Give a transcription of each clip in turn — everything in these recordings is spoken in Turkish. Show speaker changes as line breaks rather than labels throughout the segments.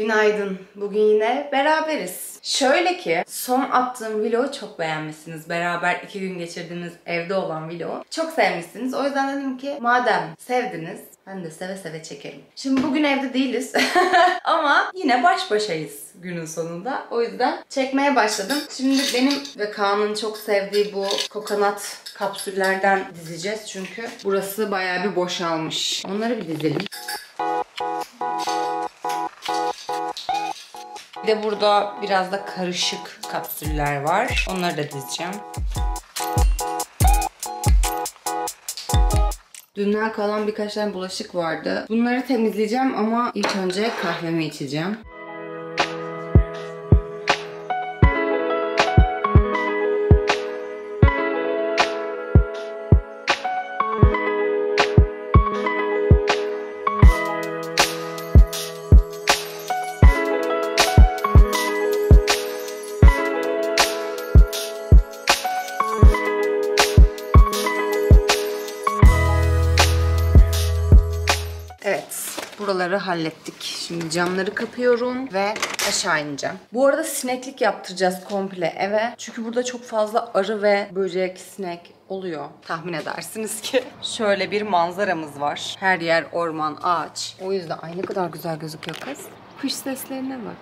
Günaydın. Bugün yine beraberiz. Şöyle ki son attığım vlogu çok beğenmişsiniz. Beraber 2 gün geçirdiğimiz evde olan vlogu. Çok sevmişsiniz. O yüzden dedim ki madem sevdiniz ben de seve seve çekerim. Şimdi bugün evde değiliz. Ama yine baş başayız günün sonunda. O yüzden çekmeye başladım. Şimdi benim ve Kaan'ın çok sevdiği bu kokonat kapsüllerden dizeceğiz. Çünkü burası bayağı bir boşalmış. Onları bir dizelim. Bir de burada biraz da karışık kapsüller var. Onları da dizeceğim. Dünden kalan birkaç tane bulaşık vardı. Bunları temizleyeceğim ama ilk önce kahvemi içeceğim. Buraları hallettik. Şimdi camları kapıyorum ve aşağı ineceğim. Bu arada sineklik yaptıracağız komple eve. Çünkü burada çok fazla arı ve böcek, sinek oluyor. Tahmin edersiniz ki. Şöyle bir manzaramız var. Her yer orman, ağaç. O yüzden ay ne kadar güzel gözüküyor kız. Kuş seslerine bak.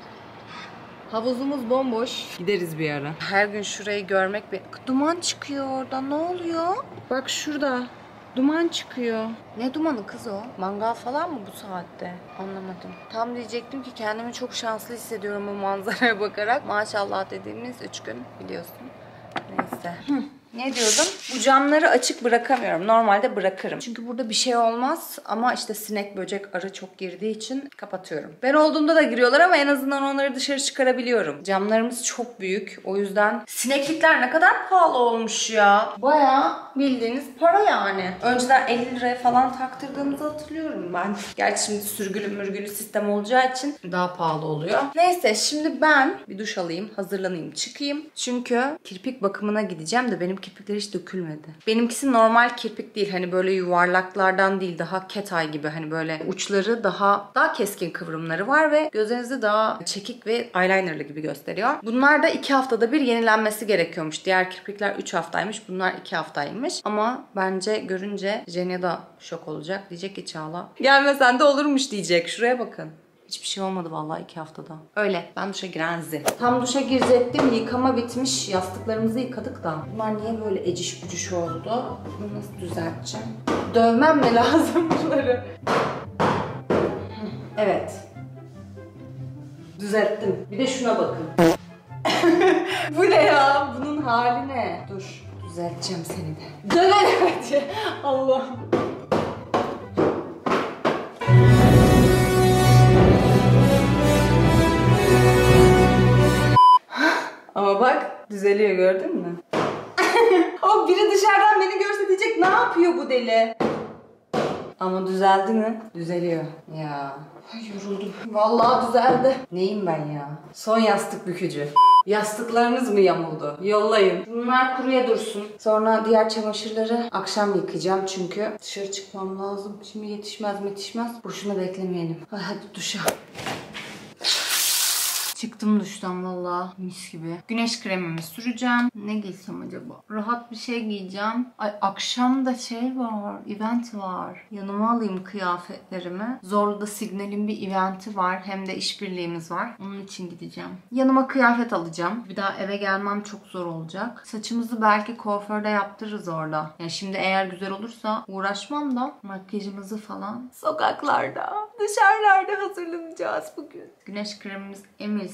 Havuzumuz bomboş. Gideriz bir ara. Her gün şurayı görmek bir... Duman çıkıyor oradan. Ne oluyor? Bak şurada. Duman çıkıyor. Ne dumanı kız o? Mangal falan mı bu saatte? Anlamadım. Tam diyecektim ki kendimi çok şanslı hissediyorum bu manzaraya bakarak. Maşallah dediğimiz 3 gün biliyorsun. Neyse. Ne diyordum? Bu camları açık bırakamıyorum. Normalde bırakırım. Çünkü burada bir şey olmaz. Ama işte sinek, böcek, arı çok girdiği için kapatıyorum. Ben olduğumda da giriyorlar ama en azından onları dışarı çıkarabiliyorum. Camlarımız çok büyük. O yüzden sineklikler ne kadar pahalı olmuş ya. Bayağı bildiğiniz para yani. Önceden 50 liraya falan taktırdığımızı hatırlıyorum ben. Gerçi şimdi sürgülü sistem olacağı için daha pahalı oluyor. Neyse şimdi ben bir duş alayım, hazırlanayım, çıkayım. Çünkü kirpik bakımına gideceğim de benim kirpikler hiç dökülmedi. Benimkisi normal kirpik değil. Hani böyle yuvarlaklardan değil. Daha cat eye gibi. Hani böyle uçları daha keskin kıvrımları var ve gözlerinizi daha çekik ve eyelinerlı gibi gösteriyor. Bunlar da 2 haftada bir yenilenmesi gerekiyormuş. Diğer kirpikler 3 haftaymış. Bunlar 2 haftaymış. Ama bence görünce Jenny da şok olacak. Diyecek ki Çağla gelmesen de olurmuş diyecek. Şuraya bakın. Hiçbir şey olmadı vallahi 2 haftada. Öyle. Ben duşa girenzi. Tam duşa girecektim. Yıkama bitmiş. Yastıklarımızı yıkadık da. Bunlar niye böyle eciş bücüş oldu? Bunu nasıl düzelteceğim? Dövmem mi lazım bunları? Evet. Düzelttim. Bir de şuna bakın. Bu ne ya? Bunun hali ne? Dur. Düzelteceğim seni de. Dövelim hadi. Allah'ım. Ama bak düzeliyor gördün mü? O biri dışarıdan beni görse diyecek ne yapıyor bu deli? Ama düzeldi mi? Düzeliyor. Ya ay yoruldum. Vallahi düzeldi. Neyim ben ya? Son yastık bükücü. Yastıklarınız mı yamuldu? Yollayın. Bunlar kuruya dursun. Sonra diğer çamaşırları akşam yıkayacağım çünkü dışarı çıkmam lazım. Şimdi yetişmez. Boşuna beklemeyelim. Ay, hadi duşa. Çıktım duştan valla mis gibi. Güneş kremimi süreceğim. Ne giysem acaba? Rahat bir şey giyeceğim. Ay akşam da şey var. Event var. Yanıma alayım kıyafetlerimi. Zorlu'da Signal'in bir eventi var. Hem de işbirliğimiz var. Onun için gideceğim. Yanıma kıyafet alacağım. Bir daha eve gelmem çok zor olacak. Saçımızı belki kuaförde yaptırırız orada. Yani şimdi eğer güzel olursa uğraşmam da makyajımızı falan sokaklarda, dışarılarda hazırlanacağız bugün. Güneş kremimiz emilsin.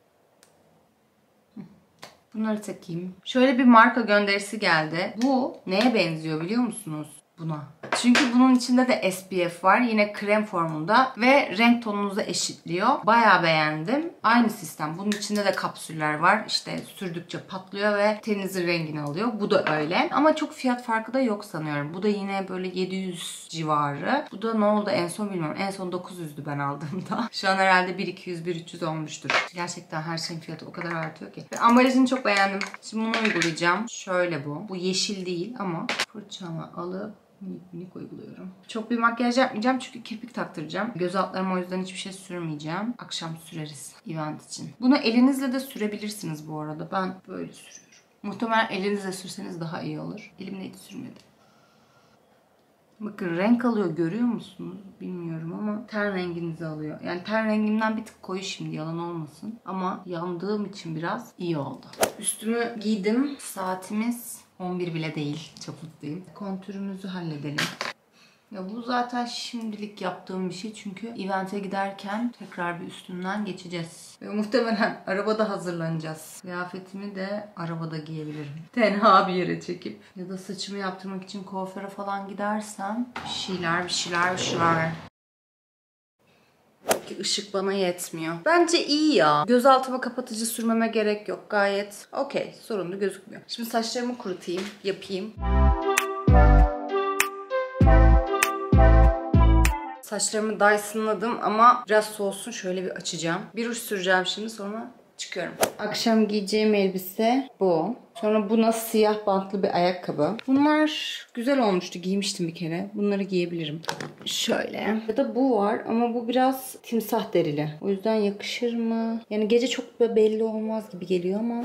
Bunları takayım. Şöyle bir marka gönderisi geldi. Bu neye benziyor biliyor musunuz? Buna. Çünkü bunun içinde de SPF var. Yine krem formunda ve renk tonunuzu eşitliyor. Bayağı beğendim. Aynı sistem. Bunun içinde de kapsüller var. İşte sürdükçe patlıyor ve teninizin rengini alıyor. Bu da öyle. Ama çok fiyat farkı da yok sanıyorum. Bu da yine böyle 700 civarı. Bu da ne oldu en son bilmiyorum. En son 900'dü ben aldığımda. Şu an herhalde 1-200-1-300 olmuştur. Gerçekten her şeyin fiyatı o kadar artıyor ki. Ve ambalajını çok beğendim. Şimdi bunu uygulayacağım. Şöyle bu. Bu yeşil değil ama fırçamı alıp minik minik uyguluyorum. Çok bir makyaj yapmayacağım çünkü kirpik taktıracağım. Göz altlarıma o yüzden hiçbir şey sürmeyeceğim. Akşam süreriz event için. Bunu elinizle de sürebilirsiniz bu arada. Ben böyle sürüyorum. Muhtemelen elinizle sürseniz daha iyi olur. Elimle hiç sürmedim. Bakın renk alıyor, görüyor musunuz? Bilmiyorum ama ten renginizi alıyor. Yani ten rengimden bir tık koyu şimdi, yalan olmasın. Ama yandığım için biraz iyi oldu. Üstümü giydim. Saatimiz 11 bile değil. Çok mutluyum. Kontürümüzü halledelim. Ya bu zaten şimdilik yaptığım bir şey çünkü event'e giderken tekrar bir üstünden geçeceğiz. Ve muhtemelen arabada hazırlanacağız. Kıyafetimi de arabada giyebilirim. Tenha bir yere çekip. Ya da saçımı yaptırmak için kuaföre falan gidersem bir şeyler. Işık bana yetmiyor. Bence iyi ya. Gözaltıma kapatıcı sürmeme gerek yok. Gayet okey. Sorunlu gözükmüyor. Şimdi saçlarımı kurutayım, yapayım. Saçlarımı Dyson'ladım ama biraz soğusun, şöyle bir açacağım. Bir ruj süreceğim şimdi, sonra çıkıyorum. Akşam giyeceğim elbise bu. Sonra buna siyah bantlı bir ayakkabı. Bunlar güzel olmuştu. Giymiştim bir kere. Bunları giyebilirim. Şöyle. Ya da bu var ama bu biraz timsah derili. O yüzden yakışır mı? Yani gece çok belli olmaz gibi geliyor ama...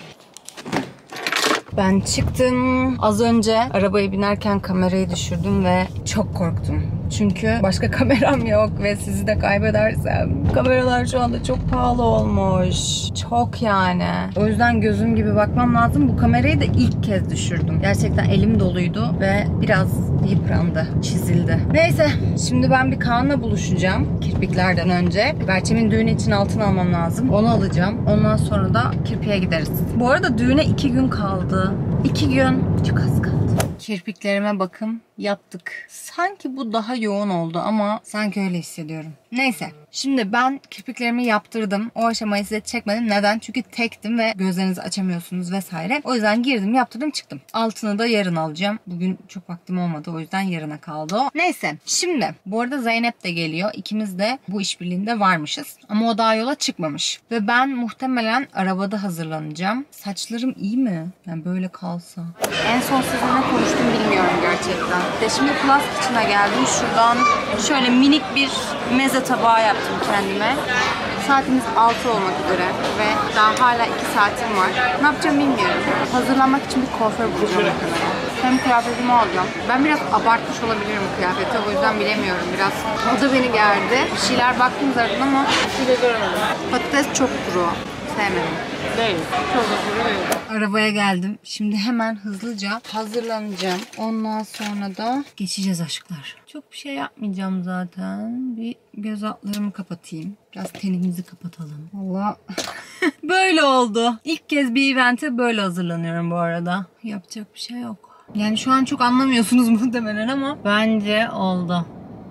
Ben çıktım. Az önce arabaya binerken kamerayı düşürdüm ve çok korktum. Çünkü başka kameram yok ve sizi de kaybedersem. Kameralar şu anda çok pahalı olmuş. Çok yani. O yüzden gözüm gibi bakmam lazım. Bu kamerayı da ilk kez düşürdüm. Gerçekten elim doluydu ve biraz yıprandı, çizildi. Neyse, şimdi ben bir Kaan'la buluşacağım kirpiklerden önce. Berçem'in düğünü için altın almam lazım. Onu alacağım. Ondan sonra da kirpiğe gideriz. Bu arada düğüne 2 gün kaldı. 2 gün. Çok az kaldı. Kirpiklerime bakım yaptık. Sanki bu daha yoğun oldu ama sanki öyle hissediyorum. Neyse. Şimdi ben kirpiklerimi yaptırdım. O aşamayı size çekmedim. Neden? Çünkü tektim ve gözlerinizi açamıyorsunuz vesaire. O yüzden girdim, yaptırdım, çıktım. Altını da yarın alacağım. Bugün çok vaktim olmadı. O yüzden yarına kaldı o. Neyse. Şimdi bu arada Zeynep de geliyor. İkimiz de bu işbirliğinde varmışız. Ama o daha yola çıkmamış. Ve ben muhtemelen arabada hazırlanacağım. Saçlarım iyi mi? Yani böyle kalsa. En son sizinle ne konuştum bilmiyorum gerçekten. De şimdi Plus Kitchen'a geldim. Şuradan şöyle minik bir meze tabağı yaptım kendime. Saatimiz 6 olmak üzere ve daha hala 2 saatim var. Ne yapacağım bilmiyorum. Hazırlanmak için bir kuaför bulacağım muhtemelen. Hem kıyafetimi alacağım. Ben biraz abartmış olabilirim kıyafete, o yüzden bilemiyorum. Biraz o da beni gerdi. Bir şeyler baktım zaten ama bir şey göremedim. Patates çok kuru. Sevmedim. Değil. Çok kuru değil. Arabaya geldim. Şimdi hemen hızlıca hazırlanacağım. Ondan sonra da geçeceğiz aşklar. Çok bir şey yapmayacağım zaten. Bir göz altlarımı kapatayım. Biraz tenimizi kapatalım. Allah. Böyle oldu. İlk kez bir event'e böyle hazırlanıyorum bu arada. Yapacak bir şey yok. Yani şu an çok anlamıyorsunuz muhtemelen ama bence oldu.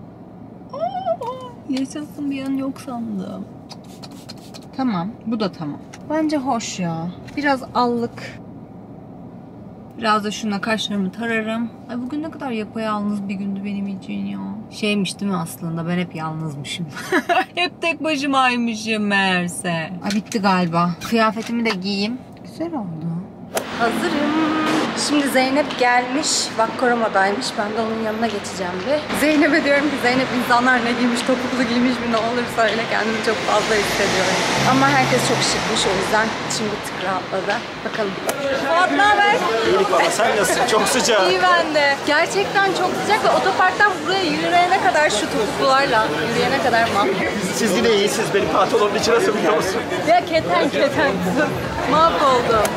Yaşasın, bir an yok sandım. Tamam. Bu da tamam. Bence hoş ya. Biraz allık. Biraz da şuna kaşlarımı tararım. Ay bugün ne kadar yapayalnız bir gündü benim için ya. Şeymiş değil mi aslında? Ben hep yalnızmışım. Hep tek başımaymışım meğerse. Ay bitti galiba. Kıyafetimi de giyeyim. Güzel oldu. Hazırım. Şimdi Zeynep gelmiş. Vakkoroma'daymış. Ben de onun yanına geçeceğim bir. Zeynep'e diyorum ki Zeynep, insanlar ne giymiş, topuklu giymiş mi, ne olursa öyle, kendimi çok fazla hissediyorum. Ama herkes çok şıkmış, o yüzden içim bir tık rahatladı. Bakalım. Fuat ne haber?
İyilik valla, sen nasılsın? Çok sıcak.
İyi ben de. Gerçekten çok sıcak ve otoparktan buraya yürüyene kadar şu topuklularla yürüyene kadar mahvoldum.
Siz yine iyisiniz. Benim pantolonumun içi nasıl biliyor musun?
Ya keten kızım. Mahvoldum.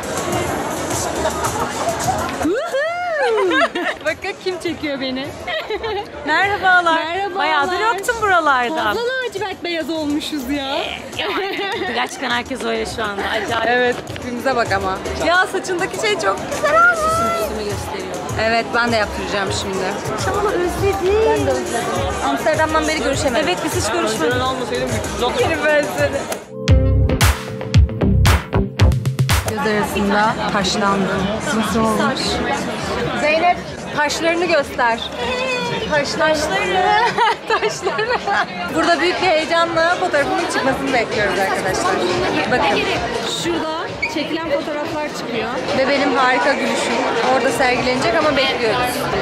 Bakın kim çekiyor beni.
Merhabalar.
Merhabalar.
Bayağıdır yoktum buralarda.
Fazla lacivert beyaz olmuşuz ya.
Gerçekten herkes öyle şu anda. Acayip.
Evet, tipimize bak ama. Ya saçındaki şey çok güzel olmuş.
Üstümü gösteriyor.
Evet, ben de yaptıracağım şimdi.
Çabuk özledim.
Ben de özledim. Amsterdam'dan beri görüşemedik.
Evet, biz hiç görüşmedik.
Yerim ben seni. Göz arasında taşlandım. Nasıl olmuş? Zeynep, taşlarını göster. Taşlarını. Taşlarını. Burada büyük bir heyecanla fotoğrafımın çıkmasını bekliyoruz arkadaşlar. Bakın.
Şurada Çekilen fotoğraflar çıkıyor.
Ve benim harika gülüşüm orada sergilenecek ama bekliyoruz.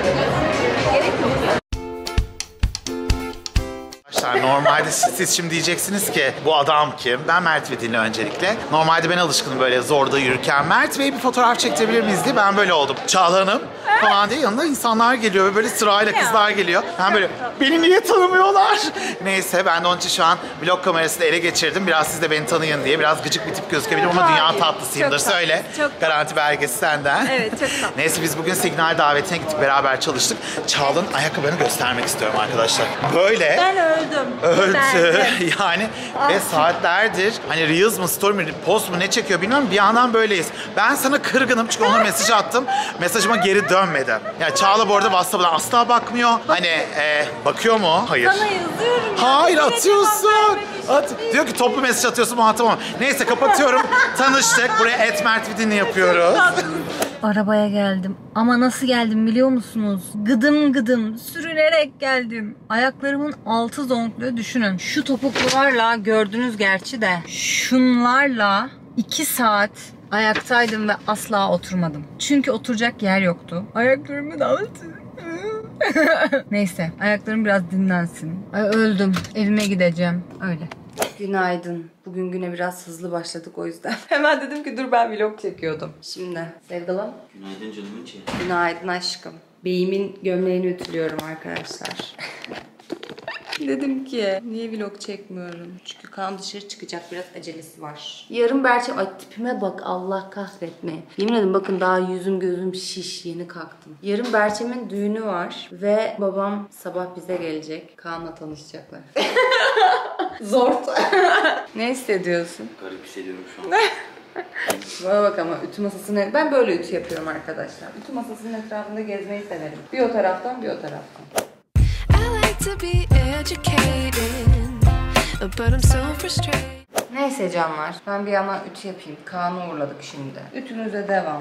Arkadaşlar normalde siz şimdi diyeceksiniz ki bu adam kim? Ben Mert Vidin'le öncelikle. Normalde ben alışkınım böyle zorda yürürken. Mert Bey bir fotoğraf çektirebilir miyiz diye ben böyle oldum. Çağla Hanım falan diye yanında insanlar geliyor ve böyle sırayla kızlar geliyor. Ben böyle beni niye tanımıyorlar? Neyse ben de onun için şu an vlog kamerasını ele geçirdim. Biraz siz de beni tanıyın diye. Biraz gıcık bir tip gözükebilirim ama dünya tatlısıyımdır. Söyle. Garanti belgesi senden.
Evet, çok tatlı.
Neyse biz bugün Signal davetine gittik. Beraber çalıştık. Çağla'nın ayakkabılarını göstermek istiyorum arkadaşlar. Böyle.
Ben öldüm.
Öldü. Yani ve saatlerdir hani Reels mı, Story mi, Post mu ne çekiyor bilmiyorum. Bir yandan böyleyiz. Ben sana kırgınım çünkü ona mesaj attım. Mesajıma geri dönmedi. Yani Çağla bu arada WhatsApp'dan asla bakmıyor. Hani bakıyor mu? Hayır.
Sana yazıyorum.
Hayır atıyorsun. Diyor ki toplu mesaj atıyorsun muhatap olma. Neyse kapatıyorum. Tanıştık. Buraya @mertvidin'i yapıyoruz.
Arabaya geldim. Ama nasıl geldim biliyor musunuz? Gıdım gıdım sürünerek geldim. Ayaklarımın altı zonkluyor düşünün. Şu topuklularla gördünüz gerçi de. Şunlarla 2 saat ayaktaydım ve asla oturmadım. Çünkü oturacak yer yoktu. Ayaklarımın altı. Neyse ayaklarım biraz dinlensin. Ay, öldüm. Evime gideceğim. Öyle. Günaydın. Bugün güne biraz hızlı başladık o yüzden. Hemen dedim ki dur ben vlog çekiyordum. Şimdi sevgilim.
Günaydın canımın içi.
Günaydın aşkım. Beyimin gömleğini ütülüyorum arkadaşlar. Dedim ki niye vlog çekmiyorum? Çünkü kan dışarı çıkacak, biraz acelesi var. Yarın Berçem, ay tipime bak Allah kahretme. Yemin ederim bakın daha yüzüm gözüm şiş, yeni kalktım. Yarın Berçem'in düğünü var ve babam sabah bize gelecek. Kaan'la tanışacaklar. Zor. Ne hissediyorsun?
Garip hissediyorum şu an.
Bana bak ama ütü masasını... Ben böyle ütü yapıyorum arkadaşlar. Ütü masasının etrafında gezmeyi severim. Bir o taraftan bir o taraftan. Neyse canlar. Ben bir yana ütü yapayım. Kaan'ı uğurladık şimdi. Ütümüze devam.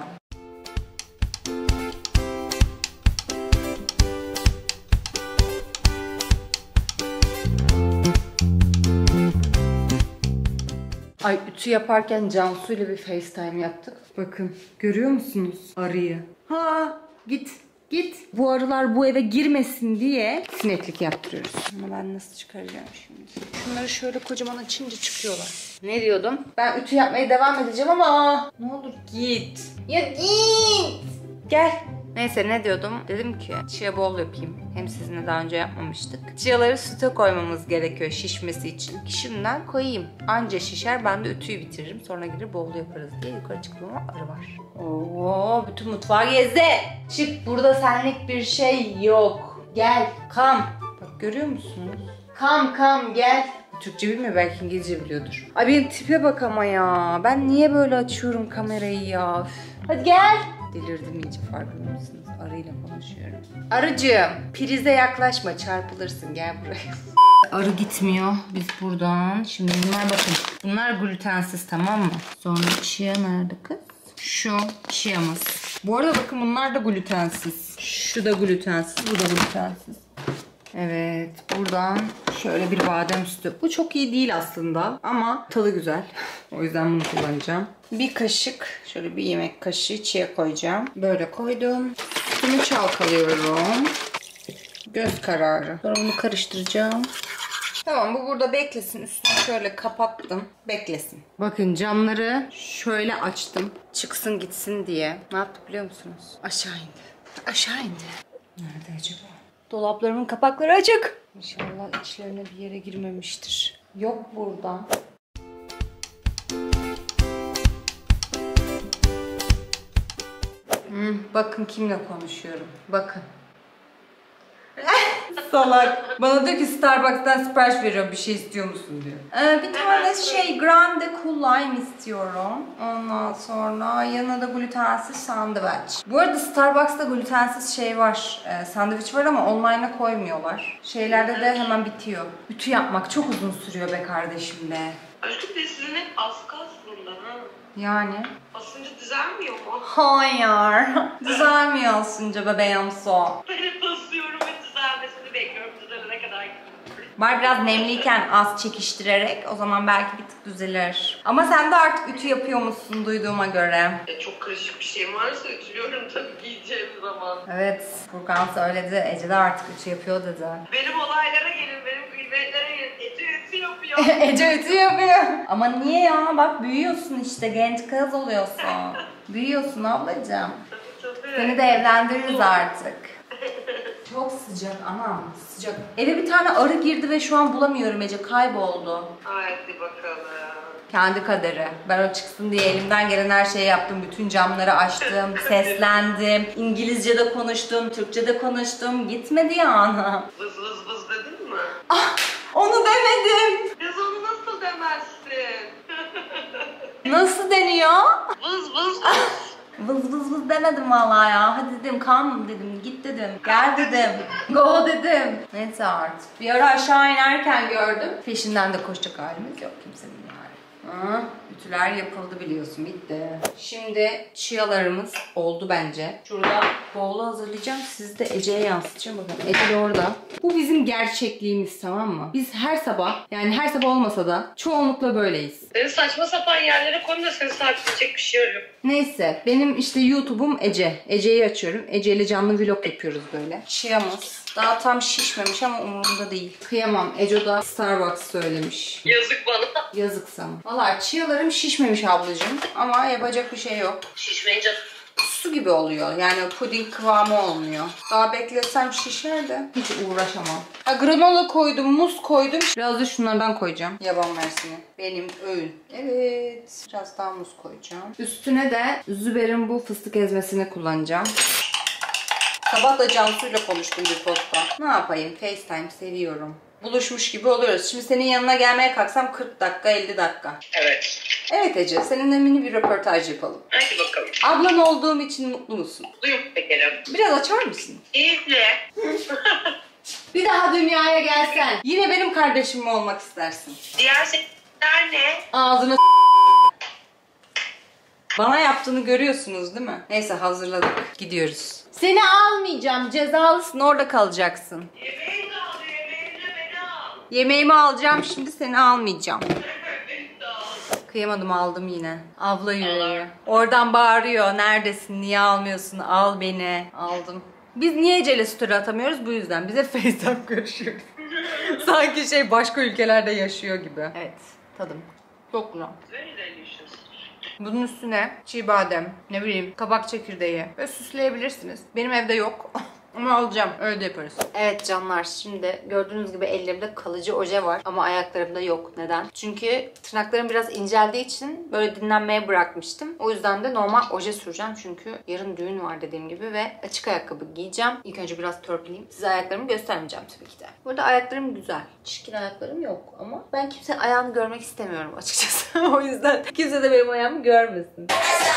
Ay ütü yaparken Cansu ile bir FaceTime yaptık. Bakın görüyor musunuz arıyı? Ha git. Bu arılar bu eve girmesin diye sineklik yaptırıyoruz. Ama ben nasıl çıkaracağım şimdi? Şunları şöyle kocaman açınca çıkıyorlar. Ne diyordum? Ben ütü yapmaya devam edeceğim ama ne olur git. Ya git. Gel. Neyse ne diyordum? Dedim ki chia bol yapayım. Hem sizinle daha önce yapmamıştık. Chiaları süte koymamız gerekiyor şişmesi için. Şimdiden koyayım. Anca şişer, ben de ütüyü bitiririm. Sonra gelir bol yaparız diye yukarı çıktım ama arı var. Oo, bütün mutfağı gezdi. Çık, burada senlik bir şey yok. Gel, come. Bak görüyor musunuz? Come gel. Türkçe bilmiyor, belki İngilizce biliyordur. Ay benim tipe bak ama ya. Ben niye böyle açıyorum kamerayı ya? Üf. Hadi gel. Delirdim iyice, farkında mısınız? Arıyla konuşuyorum. Arıcığım, prize yaklaşma, çarpılırsın, gel buraya. Arı gitmiyor. Biz buradan. Şimdi bunlar bakın. Bunlar glutensiz, tamam mı? Sonra chia nerede kız? Şu chia'mız. Bu arada bakın bunlar da glutensiz. Şu da glutensiz, bu da glutensiz. Evet, buradan şöyle bir badem sütü. Bu çok iyi değil aslında ama tadı güzel. O yüzden bunu kullanacağım. Bir kaşık, şöyle bir yemek kaşığı chia koyacağım. Böyle koydum. Sütümü çalkalıyorum. Göz kararı. Sonra bunu karıştıracağım. Tamam, bu burada beklesin. Üstünü şöyle kapattım. Beklesin. Bakın camları şöyle açtım. Çıksın gitsin diye. Ne yaptık biliyor musunuz? Aşağı indi. Nerede acaba? Dolaplarımın kapakları açık. İnşallah içlerine bir yere girmemiştir. Yok burada. Bakın kimle konuşuyorum. Bakın. Salak. Bana diyor ki Starbucks'tan sipariş veriyorum, bir şey istiyor musun diyor. Bir tane Grande Cool Lime istiyorum. Ondan sonra yanına da glutensiz sandviç. Bu arada Starbucks'ta glutensiz var. Sandviç var ama online'a koymuyorlar. Şeylerde de hemen bitiyor. Ütü yapmak çok uzun sürüyor be kardeşim be.
Aşkım de sizin hep askı aslında ha.
Yani?
Asınca düzelmiyor mu?
Hayır. Düzelmiyor asınca bebeğim so.
Ben hep asıyorum ve düzelmesini bekliyorum. Düzelene kadar gidiyorum.
Var biraz nemliyken az çekiştirerek, o zaman belki bir tık düzelir. Ama sen de artık ütü yapıyormuşsun duyduğuma göre.
Çok karışık bir şeyim varsa ütülüyorum tabii giyeceğim zaman.
Evet, Furkan söyledi. Ece de artık ütü yapıyor dedi.
Benim olaylara gelin, benim gıybetlere gelin. Ütü yapıyor.
Ece ütü yapıyor. Ama niye ya? Bak büyüyorsun işte, genç kız oluyorsun. Büyüyorsun ablacığım.
Tabii.
Seni de evlendiririz artık. Çok sıcak anam, sıcak. Eve bir tane arı girdi ve şu an bulamıyorum Ece, kayboldu.
Haydi bakalım.
Kendi kaderi. Ben o çıksın diye elimden gelen her şeyi yaptım. Bütün camları açtım, seslendim. İngilizce de konuştum, Türkçe de konuştum. Gitmedi ya ana.
Vız vız vız dedin mi?
Ah, onu demedim.
Biz onu nasıl demezsin?
Nasıl deniyor?
Vız vız vız.
Vız vız vız demedim vallahi ya. Hadi dedim, come dedim, git dedim, gel dedim, go dedim. Neyse artık. Bir ara aşağı inerken gördüm. Peşinden de koşacak halimiz yok kimsenin yani. Ütüler yapıldı biliyorsun, bitti. Şimdi chialarımız oldu bence. Şurada bowl'u hazırlayacağım. Sizi de Ece'ye yansıtacağım. Bakın Ece de orada. Bu bizim gerçekliğimiz, tamam mı? Biz her sabah, yani her sabah olmasa da çoğunlukla böyleyiz.
Seni saçma sapan yerlere koyun da seni sabitleyecek bir şey yok.
Neyse, benim işte YouTube'um Ece. Ece'yi açıyorum. Ece ile canlı vlog yapıyoruz böyle. Chia'mız daha tam şişmemiş ama umurumda değil. Kıyamam. Ece da Starbucks söylemiş.
Yazık bana.
Yazık sana. Valla chia'larım şişmemiş ablacığım. Ama yapacak bir şey yok.
Şişmeyince
Su gibi oluyor. Yani puding kıvamı olmuyor. Daha beklesem şişer de hiç uğraşamam. Ha, granola koydum, muz koydum. Biraz da şunlardan koyacağım. Yaban mersini. Benim öğün. Evet. Biraz daha muz koyacağım. Üstüne de Züber'in bu fıstık ezmesini kullanacağım. Sabah da Cansu'yla konuştum bir postta. Ne yapayım? FaceTime seviyorum. Buluşmuş gibi oluyoruz. Şimdi senin yanına gelmeye kalksam 40 dakika, 50 dakika.
evet.
Evet Ece, seninle mini bir röportaj yapalım.
Hadi bakalım.
Ablan olduğum için mutlu musun?
Mutluyum şekerim.
Biraz açar mısın?
Keyifli.
Bir daha dünyaya gelsen yine benim kardeşim mi olmak istersin?
Diğer seçenekler ne?
Ağzını bana yaptığını görüyorsunuz değil mi? Neyse, hazırladık. Gidiyoruz. Seni almayacağım. Cezalısın. Orada kalacaksın.
Yemeğini al, yemeğini beni al.
Yemeğimi alacağım. Şimdi seni almayacağım.
Beni de al.
Kıyamadım, aldım yine. Abla yüreği. Oradan bağırıyor. Neredesin? Niye almıyorsun? Al beni. Aldım. Biz niye Ece'yle story atamıyoruz? Bu yüzden. Bize FaceTime görüşüyoruz. Sanki başka ülkelerde yaşıyor gibi. Evet. Tadım. Çok güzel.
Very delicious.
Bunun üstüne çiğ badem, ne bileyim kabak çekirdeği ve süsleyebilirsiniz. Benim evde yok. Ama alacağım. Öyle de yaparız. Evet canlar, şimdi gördüğünüz gibi ellerimde kalıcı oje var ama ayaklarımda yok. Neden? Çünkü tırnaklarım biraz inceldiği için böyle dinlenmeye bırakmıştım. O yüzden de normal oje süreceğim çünkü yarın düğün var dediğim gibi ve açık ayakkabı giyeceğim. İlk önce biraz törpüleyeyim. Size ayaklarımı göstermeyeceğim tabii ki de. Burada ayaklarım güzel. Çirkin ayaklarım yok ama ben kimsenin ayağını görmek istemiyorum açıkçası. O yüzden kimse de benim ayağımı görmesin.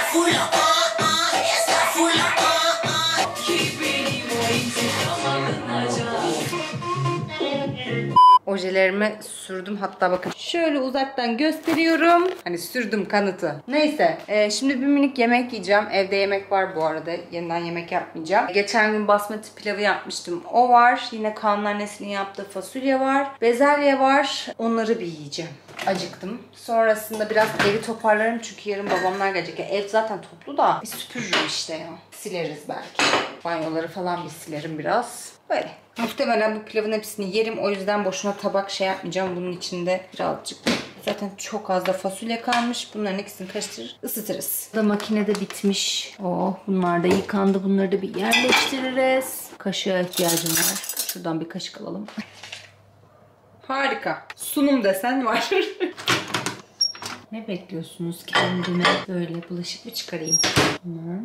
Ojelerimi sürdüm, hatta bakın şöyle uzaktan gösteriyorum. Hani sürdüm kanıtı. Neyse şimdi bir minik yemek yiyeceğim. Evde yemek var bu arada. Yeniden yemek yapmayacağım. Geçen gün basmati pilavı yapmıştım. O var. Yine Kaan'ın annesinin yaptığı fasulye var. Bezelye var. Onları bir yiyeceğim. Acıktım. Sonrasında biraz evi toparlarım çünkü yarın babamlar gelecek. Ev zaten toplu da bir süpürürüm işte ya. Sileriz belki. Banyoları falan bir silerim biraz. Böyle. Muhtemelen bu pilavın hepsini yerim. O yüzden boşuna tabak yapmayacağım. Bunun içinde birazcık zaten çok az da fasulye kalmış. Bunların ikisini karıştırır, ısıtırız. Da makinede bitmiş. Oh, bunlar da yıkandı. Bunları da bir yerleştiririz. Kaşığa ihtiyacım var. Şuradan bir kaşık alalım. Harika. Sunum desen var. Ne bekliyorsunuz kendime? Böyle bulaşık mı çıkarayım? Tamam.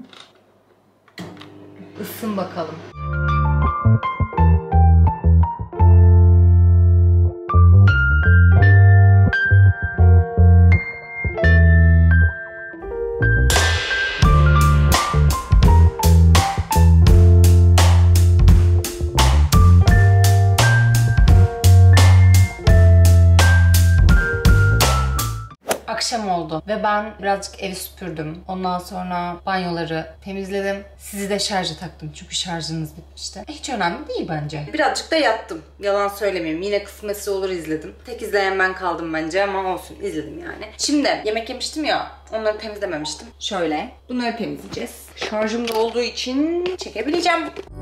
Isın bakalım. Akşam oldu. oldu. Ve ben birazcık evi süpürdüm. Ondan sonra banyoları temizledim. Sizi de şarja taktım çünkü şarjınız bitmişti. Hiç önemli değil bence. Birazcık da yattım. Yalan söylemeyeyim. Yine kısmetse olur izledim. Tek izleyen ben kaldım bence ama olsun izledim yani. Şimdi yemek yemiştim ya. Onları temizlememiştim. Şöyle. Bunları temizleyeceğiz. Şarjım da olduğu için çekebileceğim.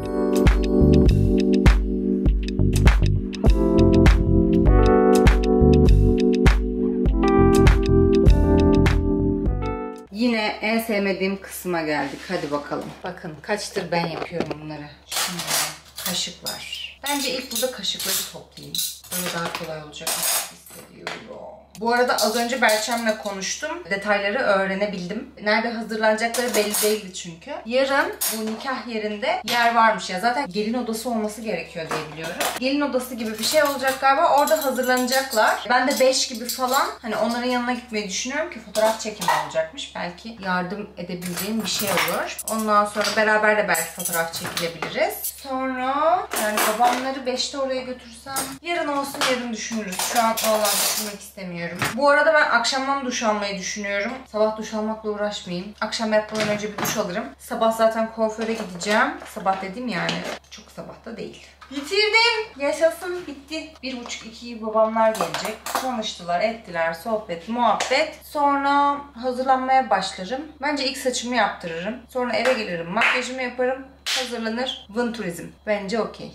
Yine en sevmediğim kısma geldik. Hadi bakalım. Bakın kaçtır ben yapıyorum bunları. Şimdi kaşık var. Bence ilk burada kaşıkları toplayayım. Böyle daha kolay olacak hissediyorum. Bu arada az önce Berçem'le konuştum. Detayları öğrenebildim. Nerede hazırlanacakları belli değildi çünkü. Yarın bu nikah yerinde yer varmış ya. Zaten gelin odası olması gerekiyor diye biliyorum. Gelin odası gibi bir şey olacak galiba. Orada hazırlanacaklar. Ben de 5 gibi falan hani onların yanına gitmeyi düşünüyorum ki fotoğraf çekimi olacakmış. Belki yardım edebileceğim bir şey olur. Ondan sonra beraber de belki fotoğraf çekilebiliriz. Sonra yani babamları 5'te oraya götürsem yarın olsun, yarın düşünürüz. Şu an vallahi düşünmek istemiyorum. Bu arada ben akşamdan duş almayı düşünüyorum. Sabah duş almakla uğraşmayayım. Akşam yatmadan önce bir duş alırım. Sabah zaten kuaföre gideceğim. Sabah dedim yani. Çok sabah da değil. Bitirdim. Yaşasın, bitti. 1.30-2 babamlar gelecek. Konuştular, ettiler, sohbet, muhabbet. Sonra hazırlanmaya başlarım. Bence ilk saçımı yaptırırım. Sonra eve gelirim, makyajımı yaparım. Hazırlanır. Vın turizm. Bence okey.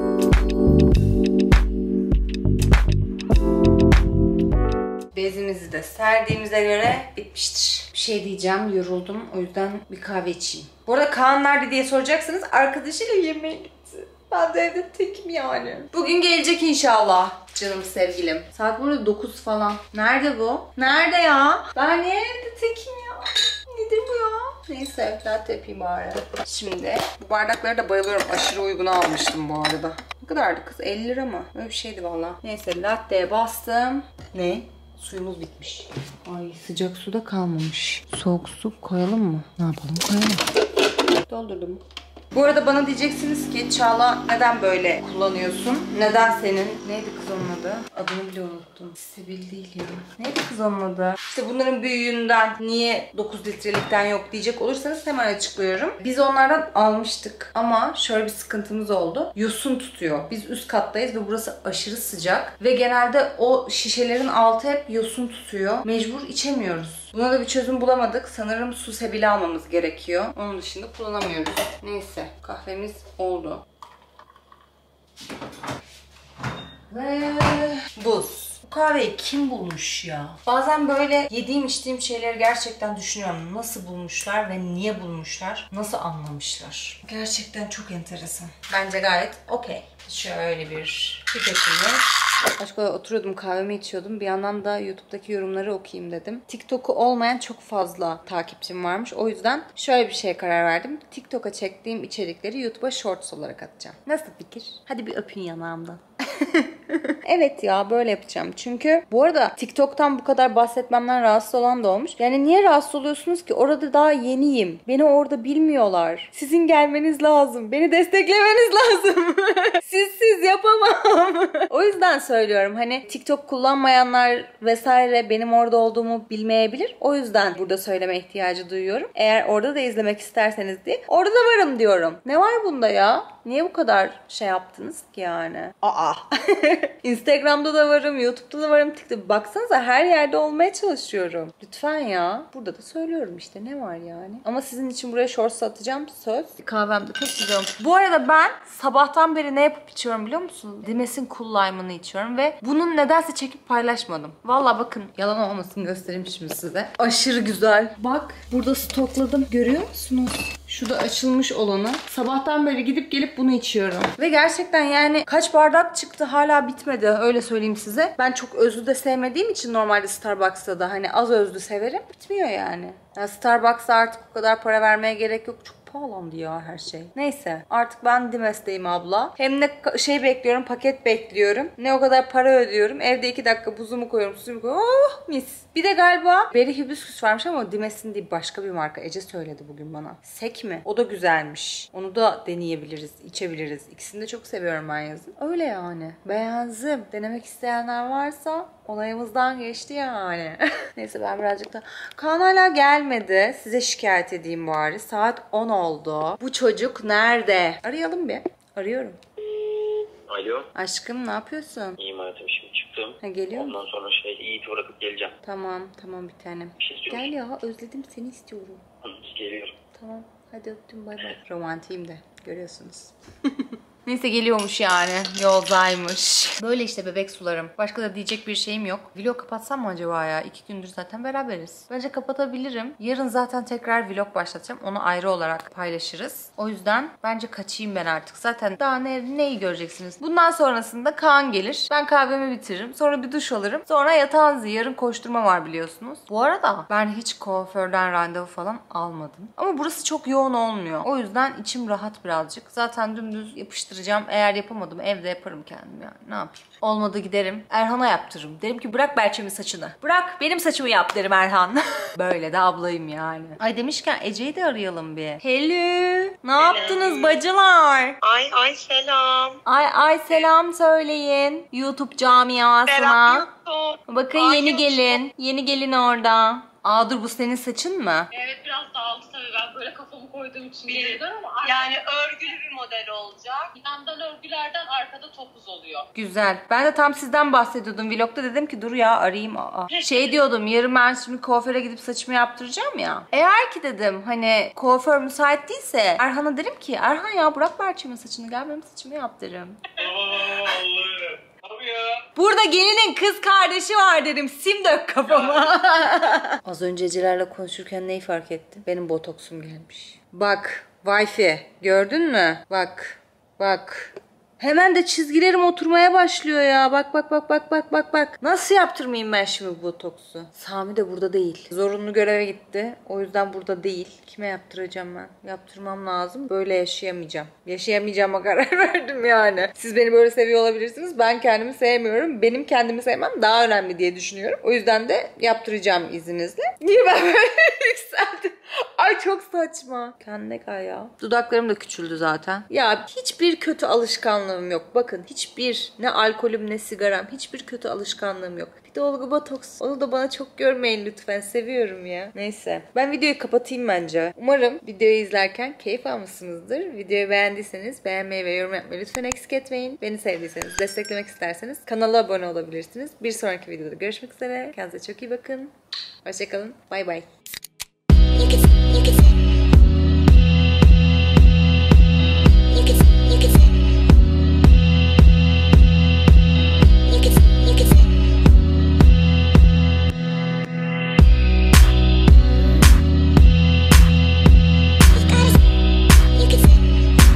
Bezimizi de serdiğimize göre bitmiştir. Bir şey diyeceğim, yoruldum. O yüzden bir kahve içeyim. Bu arada Kaan nerede diye soracaksınız. Arkadaşıyla yemeğe gitti. Ben de evde tekim yani. Bugün gelecek inşallah. Canım sevgilim. Saat burada 9 falan. Nerede bu? Nerede ya? Ben niye evde tekim ya? Nedir bu ya? Neyse, latte yapayım bari. Şimdi bu bardakları da bayılıyorum. Aşırı uyguna almıştım bu arada. Ne kadardı kız? 50 lira mı? Öyle bir şeydi valla. Neyse, latte'ye bastım. Ne? Suyumuz bitmiş. Ay, sıcak suda kalmamış. Soğuk su koyalım mı? Ne yapalım? Koyalım. Doldurdum. Bu arada bana diyeceksiniz ki Çağla neden böyle kullanıyorsun? Neden senin? Neydi kız onun adı? Adını bile unuttum. Sebil değil ya. Neydi kız onun adı? İşte bunların büyüğünden niye 9 litrelikten yok diyecek olursanız hemen açıklıyorum. Biz onlardan almıştık ama şöyle bir sıkıntımız oldu. Yosun tutuyor. Biz üst kattayız ve burası aşırı sıcak. Ve genelde o şişelerin altı hep yosun tutuyor. Mecbur içemiyoruz. Buna da bir çözüm bulamadık. Sanırım su sebili almamız gerekiyor. Onun dışında kullanamıyoruz. Neyse. Kahvemiz oldu. Ve buz. Bu kahveyi kim bulmuş ya? Bazen böyle yediğim içtiğim şeyleri gerçekten düşünüyorum. Nasıl bulmuşlar ve niye bulmuşlar? Nasıl anlamışlar? Gerçekten çok enteresan. Bence gayet okey. Şöyle bir pipetimiz. Başka oturuyordum, kahvemi içiyordum. Bir yandan da YouTube'daki yorumları okuyayım dedim. TikTok'u olmayan çok fazla takipçim varmış. O yüzden şöyle bir şeye karar verdim. TikTok'a çektiğim içerikleri YouTube'a Shorts olarak atacağım. Nasıl fikir? Hadi bir öpün yanağımdan. Evet ya, böyle yapacağım. Çünkü bu arada TikTok'tan bu kadar bahsetmemden rahatsız olan da olmuş. Yani niye rahatsız oluyorsunuz ki? Orada daha yeniyim. Beni orada bilmiyorlar. Sizin gelmeniz lazım. Beni desteklemeniz lazım. Sizsiz yapamam. O yüzden söylüyorum. Hani TikTok kullanmayanlar vesaire benim orada olduğumu bilmeyebilir. O yüzden burada söyleme ihtiyacı duyuyorum. Eğer orada da izlemek isterseniz diye. Orada da varım diyorum. Ne var bunda ya? Niye bu kadar şey yaptınız ki yani? Aa. Instagram'da da varım, YouTube'da da varım, TikTok. Baksanıza her yerde olmaya çalışıyorum. Lütfen ya. Burada da söylüyorum işte, ne var yani. Ama sizin için buraya shorts atacağım, söz. Kahvem de çok güzel olmuş. Bu arada ben sabahtan beri ne yapıp içiyorum biliyor musunuz? Dimes'in Cool Lime'ını içiyorum ve bunun nedense çekip paylaşmadım. Vallahi bakın, yalan olmasın göstereyim şimdi size. Aşırı güzel. Bak burada stokladım. Görüyor musunuz? Şu da açılmış olanı. Sabahtan beri gidip gelip bunu içiyorum. Ve gerçekten yani kaç bardak çıktı hala bitmedi. Öyle söyleyeyim size. Ben çok özlü de sevmediğim için normalde Starbucks'ta da hani az özlü severim. Bitmiyor yani. Yani Starbucks'a artık o kadar para vermeye gerek yok. Çok pahalandı ya her şey. Neyse. Artık ben Dimes'teyim abla. Hem ne şey bekliyorum, paket bekliyorum. Ne o kadar para ödüyorum. Evde 2 dakika buzumu koyuyorum, suzumu koyuyorum. Oh mis. Bir de galiba Berry Hibiscus varmış ama o Dimes'in değil, başka bir marka. Ece söyledi bugün bana. Sek mi? O da güzelmiş. Onu da deneyebiliriz, içebiliriz. İkisini de çok seviyorum ben yazın. Öyle yani. Beğendim. Denemek isteyenler varsa olayımızdan geçti yani. Neyse ben birazcık da... Kaan hala gelmedi. Size şikayet edeyim bari. Saat 10 oldu. Bu çocuk nerede? Arayalım bir. Arıyorum.
Alo.
Aşkım ne yapıyorsun?
İyiyim hayatım, şimdi çıktım.
Ha, geliyor musun?
Ondan sonra Yiğit'i bırakıp geleceğim.
Tamam bir tanem.
Bir şey istiyor
Gel
musun?
ya, özledim seni istiyorum.
Geliyorum.
Tamam hadi öptüm, bay bay. Romantiyim de görüyorsunuz. Neyse geliyormuş yani. Yoldaymış. Böyle işte bebek sularım. Başka da diyecek bir şeyim yok. Vlog kapatsam mı acaba ya? 2 gündür zaten beraberiz. Bence kapatabilirim. Yarın zaten tekrar vlog başlatacağım. Onu ayrı olarak paylaşırız. O yüzden bence kaçayım ben artık. Zaten daha neyi göreceksiniz? Bundan sonrasında Kaan gelir. Ben kahvemi bitiririm. Sonra bir duş alırım. Sonra yatağınızı. Yarın koşturma var biliyorsunuz. Bu arada ben hiç kuaförden randevu falan almadım. Ama burası çok yoğun olmuyor. O yüzden içim rahat birazcık. Zaten dümdüz yapıştıracağım. Eğer yapamadım evde yaparım kendim yani. Ne yapayım? Olmadı giderim Erhan'a yaptırırım. Derim ki bırak Berçem'in saçını. Bırak benim saçımı yap derim Erhan. Böyle de ablayım yani. Ay demişken Ece'yi de arayalım bir. Hello. Ne yaptınız bacılar?
Ay selam.
Ay selam söyleyin. YouTube camiasına. Bakın yeni gelin. Yeni gelin orada. Aa dur bu senin saçın mı?
Evet biraz dağıldı tabii, ben böyle kafamı koyduğum için bilirim ama yani örgülü bir model olacak. Yandan örgülerden arkada topuz oluyor.
Güzel. Ben de tam sizden bahsediyordum vlogda, dedim ki dur ya arayayım. Şey diyordum, yarın ben şimdi kuaföre gidip saçımı yaptıracağım ya. Eğer ki dedim hani kuaför müsait değilse Erhan'a derim ki Erhan ya bırak Berçem'in saçını, gel benim saçımı yaptırırım. Burada gelinin kız kardeşi var derim. Sim dök kafama. Az önce Ece'lerle konuşurken neyi fark ettim? Benim botoksum gelmiş. Bak Wi-Fi gördün mü? Bak. Hemen de çizgilerim oturmaya başlıyor ya. Bak. Nasıl yaptırmayayım ben şimdi bu botoksu? Sami de burada değil. Zorunlu göreve gitti. O yüzden burada değil. Kime yaptıracağım ben? Yaptırmam lazım. Böyle yaşayamayacağım. Yaşayamayacağıma karar verdim yani. Siz beni böyle seviyor olabilirsiniz. Ben kendimi sevmiyorum. Benim kendimi sevmem daha önemli diye düşünüyorum. O yüzden de yaptıracağım izninizle. Niye ben böyle yükseldim? Ay çok saçma. Kendine gel ya. Dudaklarım da küçüldü zaten. Ya hiçbir kötü alışkanlığım yok. Bakın hiçbir, ne alkolüm ne sigaram, hiçbir kötü alışkanlığım yok. Bir de olgu botoks. Onu da bana çok görmeyin lütfen. Seviyorum ya. Neyse. Ben videoyu kapatayım bence. Umarım videoyu izlerken keyif almışsınızdır. Videoyu beğendiyseniz beğenmeyi ve yorum yapmayı lütfen eksik etmeyin. Beni sevdiyseniz, desteklemek isterseniz kanala abone olabilirsiniz. Bir sonraki videoda görüşmek üzere. Kendinize çok iyi bakın. Hoşçakalın. Bay bay.